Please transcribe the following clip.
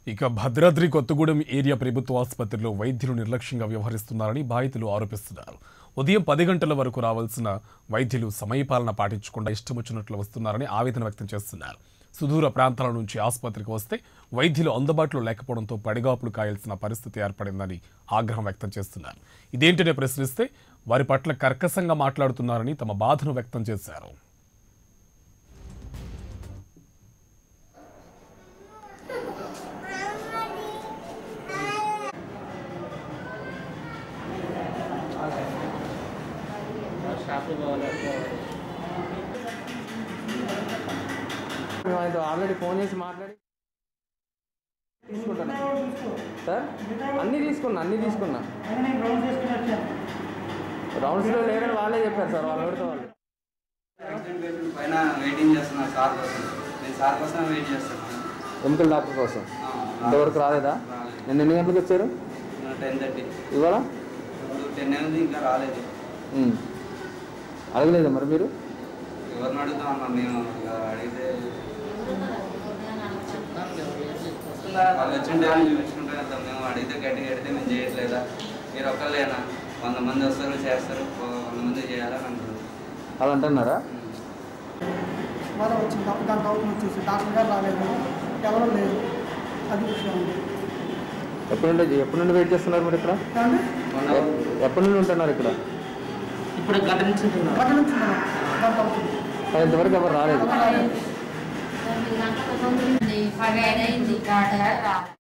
ఇక భద్రాద్రి కొత్తగూడెం ఏరియా ప్రభుత్వ ఆసుపత్రిలో వైద్యులు నిర్లక్ష్యంగా వ్యవహరిస్తున్నారని బాధితులు ఆరోపిస్తున్నారు. ఉదయం 10 గంటల వరకు రావాల్సిన వైద్యులు సమయపాలన పాటించకుండా ఇష్టమొచ్చినట్లు వస్తున్నారని ఆవేదన వ్యక్తం చేస్తున్నారు. సుదూర ప్రాంతాల నుంచి ఆసుపత్రికి వస్తే వైద్యులు అందుబాటులో లేకపోవడంతో పడిగాపులు కాయాల్సిన పరిస్థితి ఏర్పడిందని ఆగ్రహం వ్యక్తం చేస్తున్నారు. ఇదేంటనే ప్రశ్నిస్తే వారి పట్ల కర్కశంగా మాట్లాడుతున్నారని తమ బాధను వ్యక్తం చేశారు. ఆల్రెడీ ఫోన్ చేసి మాట్లాడి తీసుకుంటాను సార్. అన్నీ తీసుకున్నా రౌండ్స్లో లేదని వాళ్ళే చెప్పారు సార్. వాళ్ళు ఎవరితో వాళ్ళు పైన వెయిటింగ్ చేస్తున్నారు సార్ కోసం. నేను సార్ కోసం వెయిట్ చేస్తున్నాను. ఎముకల డాక్టర్ కోసం ఇంతవరకు రాలేదా? నేను ఎన్ని గంటలకు వచ్చారు? 10:30. ఇవాళ 10 అయింది, ఇంకా రాలేదు. అడగలేదా మరి మీరు? ఎవరిని అడుగుతాం అన్న, మేము అడిగితే వాళ్ళు వచ్చిన టైం చూపించుకుంటే వెళ్తాం. మేము అడిగితే గట్టిగా అడిగితే మేము చేయట్లేదా, మీరు ఒక్కళ్ళేనా, 100 మంది వస్తారు చేస్తారు, 100 మంది చేయాలని అంటారు. అలా అంటున్నారా? బాధ వచ్చింది. దాని తర్వాత వచ్చేసి డాక్టర్ గారు రాలేదు, ఎవరు లేదు. అది విషయం. ఎప్పటి నుండి వెయిట్ చేస్తున్నారు మీరు ఇక్కడ? ఎప్పటి నుండి ఉంటున్నారు ఇక్కడ? ఇప్పుడు గంట నుంచి ఇంతవరకు ఎవరు రాలేదు.